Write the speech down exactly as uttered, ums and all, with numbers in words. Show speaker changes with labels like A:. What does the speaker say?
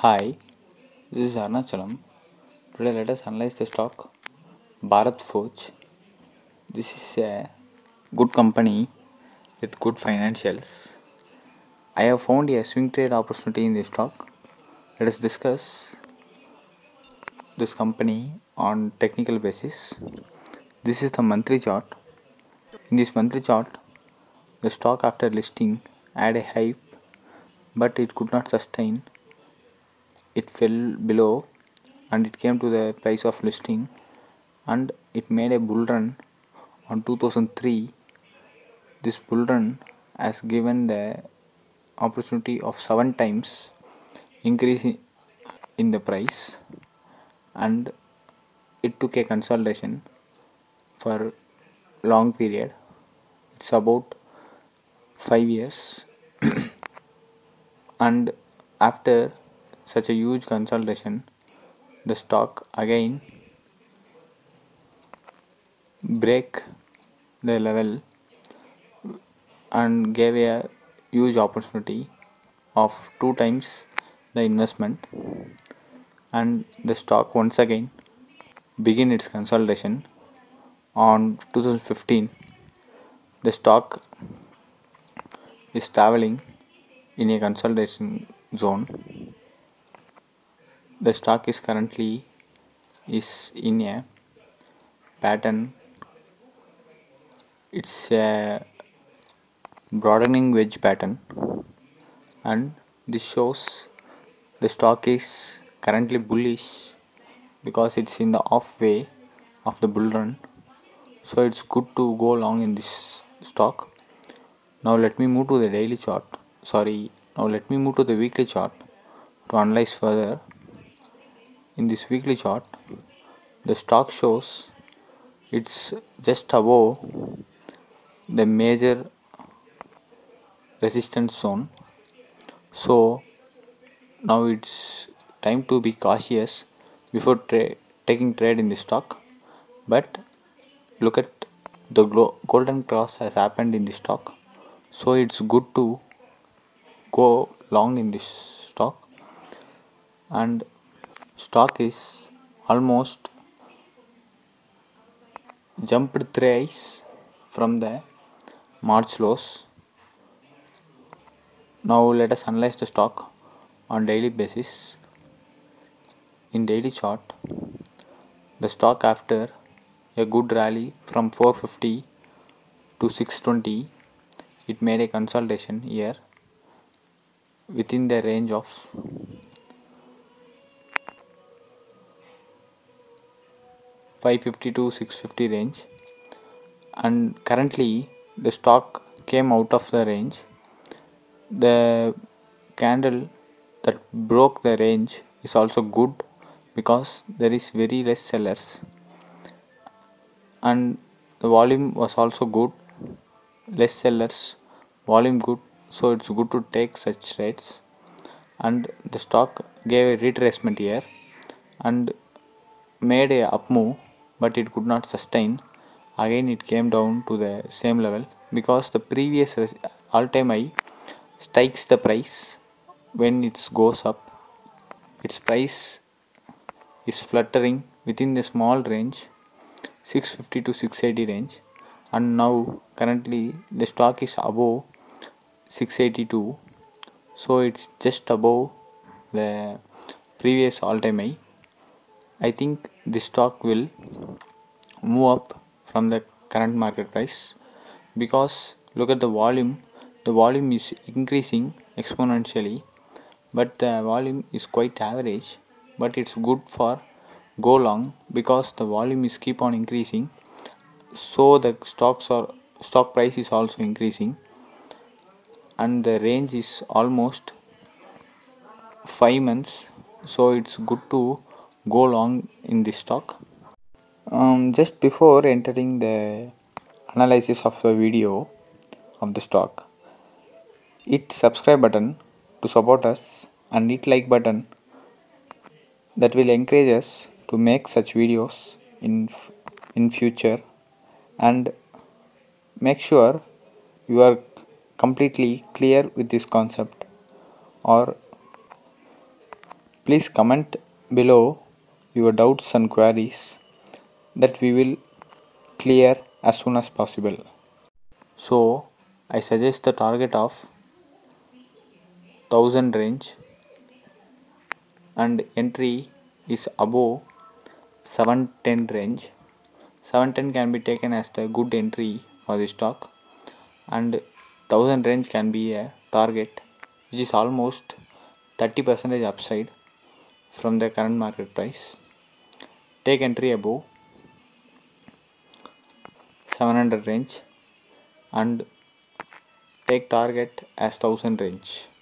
A: Hi, this is Arnachalam. Today let us analyze the stock Bharat Forge. This is a good company with good financials. I have found a swing trade opportunity in this stock. Let us discuss this company on technical basis. This is the monthly chart. In this monthly chart, the stock after listing had a hype, but it could not sustain. It fell below and it came to the price of listing and it made a bull run on two thousand three. This bull run has given the opportunity of seven times increase in the price, and it took a consolidation for long period. It's about five years and after such a huge consolidation, the stock again break the level and gave a huge opportunity of two times the investment, and the stock once again begin its consolidation on two thousand fifteen. The stock is traveling in a consolidation zone. The stock is currently is in a pattern. It's a broadening wedge pattern, and this shows the stock is currently bullish because it's in the off way of the bull run, so it's good to go long in this stock. Now let me move to the daily chart. Sorry, now let me move to the weekly chart to analyze further. In this weekly chart, the stock shows it's just above the major resistance zone. So now it's time to be cautious before tra- taking trade in the stock. But look at the glo- golden cross has happened in the stock, so it's good to go long in this stock, and stock is almost jumped thrice from the March lows. Now let us analyze the stock on daily basis. In daily chart, the stock after a good rally from four fifty to six twenty, it made a consolidation here within the range of five fifty to six fifty range, and currently the stock came out of the range. The candle that broke the range is also good because there is very less sellers, and the volume was also good, less sellers, volume good, so it's good to take such trades. And the stock gave a retracement here and made a up move, but it could not sustain. Again it came down to the same level because the previous all time high strikes the price. When it goes up, its price is fluttering within the small range six fifty to six eighty range, and now currently the stock is above six eighty-two, so it's just above the previous all time high. I think this stock will move up from the current market price because look at the volume. The volume is increasing exponentially, but the volume is quite average, but it's good for go long because the volume is keep on increasing, so the stocks or stock price is also increasing, and the range is almost five months, so it's good to go long in this stock. Um, just before entering the analysis of the video of the stock, hit subscribe button to support us and hit like button that will encourage us to make such videos in f- in future, and make sure you are completely clear with this concept, or Please comment below your doubts and queries that we will clear as soon as possible. So I suggest the target of one thousand range and entry is above seven ten range. seven ten can be taken as the good entry for the stock, and one thousand range can be a target which is almost thirty percent upside from the current market price. Take entry above seven hundred range and take target as one thousand range.